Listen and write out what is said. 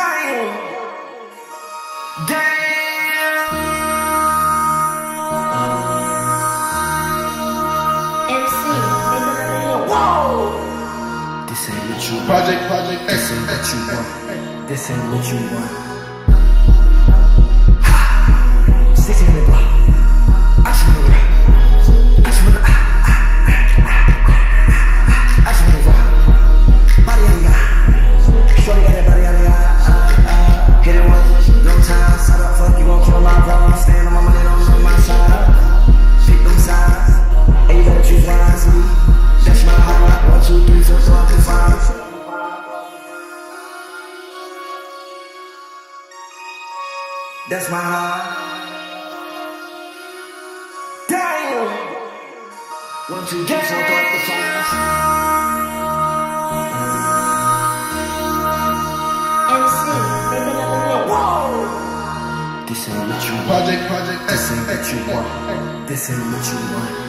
Damn. Damn. MC, whoa. This ain't what you want. Project. This ain't what you want. This ain't what you want. 16 in the block. I just wanna rock. I just wanna I just wanna rock. Body on ya. Shorty got that body on ya. Hit it once, no time. Side up, fuck you won't kill my vibe. Stand on my money, don't on my side. Pick them sides, and you better choose wisely. That's my heart. 1, 2, 3, 4, 5. That's my heart. Damn. 1, 2, 3, 4, 5. MC, Whoa. This ain't what you want. Project. This ain't what you want. This ain't what you want.